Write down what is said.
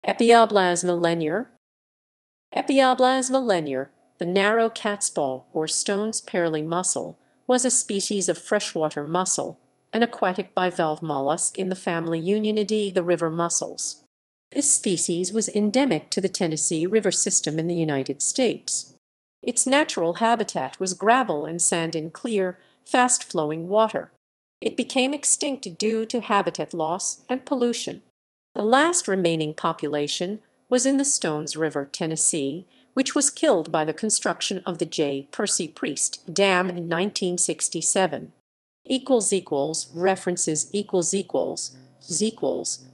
Epiablasma lenior. Epiablasma lenior, the narrow catspaw or stone-sparely mussel, was a species of freshwater mussel, an aquatic bivalve mollusk in the family Unionidae, the river mussels. This species was endemic to the Tennessee River system in the United States. Its natural habitat was gravel and sand in clear, fast-flowing water. It became extinct due to habitat loss and pollution. The last remaining population was in the Stones River, Tennessee, which was killed by the construction of the J. Percy Priest Dam in 1967. References equals